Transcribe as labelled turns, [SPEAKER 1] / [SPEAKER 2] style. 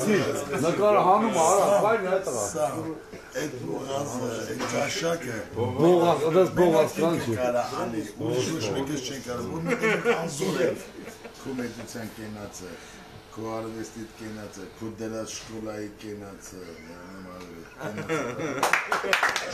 [SPEAKER 1] Նկարը հանում արա, բայն այդ տղա։
[SPEAKER 2] Սա այդ բողազը, այդ ճաշակը
[SPEAKER 1] Բողազ, այդպես բողազ կան չի։
[SPEAKER 2] կարա անի, ուրիշ մեկս չեն կարող, որ մեկս անզոր է քո մեծության կենացը, քո արվեստիդ կենացը, քո դերած շկոլայի կենացը,